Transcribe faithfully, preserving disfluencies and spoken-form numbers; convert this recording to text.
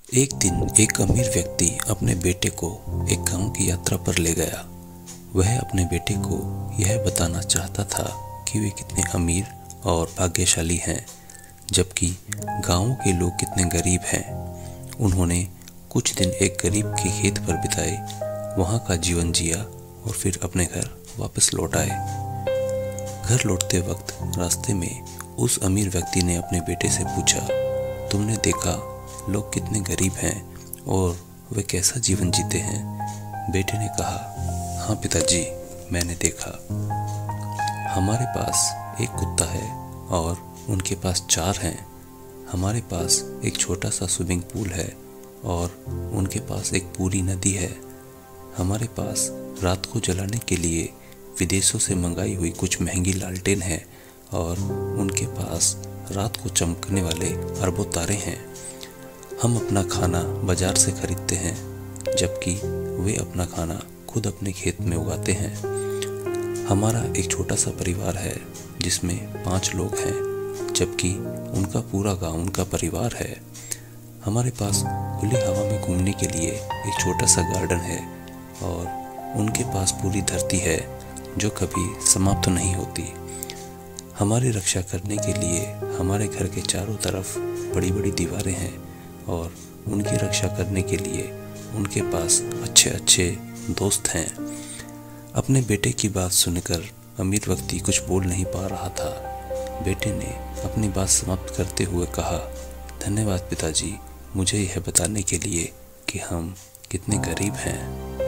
एक दिन एक अमीर व्यक्ति अपने बेटे को एक गांव की यात्रा पर ले गया। वह अपने बेटे को यह बताना चाहता था कि वे कितने अमीर और भाग्यशाली हैं, जबकि गांव के लोग कितने गरीब हैं। उन्होंने कुछ दिन एक गरीब के खेत पर बिताए, वहां का जीवन जिया और फिर अपने घर वापस लौट आए। घर लौटते वक्त रास्ते में उस अमीर व्यक्ति ने अपने बेटे से पूछा, तुमने देखा लोग कितने गरीब हैं और वे कैसा जीवन जीते हैं? बेटे ने कहा, हाँ पिताजी, मैंने देखा। हमारे पास एक कुत्ता है और उनके पास चार हैं। हमारे पास एक छोटा सा स्विमिंग पूल है और उनके पास एक पूरी नदी है। हमारे पास रात को जलाने के लिए विदेशों से मंगाई हुई कुछ महंगी लालटेन है और उनके पास रात को चमकने वाले अरबों तारे हैं। हम अपना खाना बाजार से खरीदते हैं, जबकि वे अपना खाना खुद अपने खेत में उगाते हैं। हमारा एक छोटा सा परिवार है जिसमें पांच लोग हैं, जबकि उनका पूरा गांव उनका परिवार है। हमारे पास खुली हवा में घूमने के लिए एक छोटा सा गार्डन है और उनके पास पूरी धरती है जो कभी समाप्त नहीं होती। हमारी रक्षा करने के लिए हमारे घर के चारों तरफ बड़ी बड़ी दीवारें हैं और उनकी रक्षा करने के लिए उनके पास अच्छे अच्छे दोस्त हैं। अपने बेटे की बात सुनकर अमीर व्यक्ति कुछ बोल नहीं पा रहा था। बेटे ने अपनी बात समाप्त करते हुए कहा, धन्यवाद पिताजी, मुझे यह बताने के लिए कि हम कितने गरीब हैं।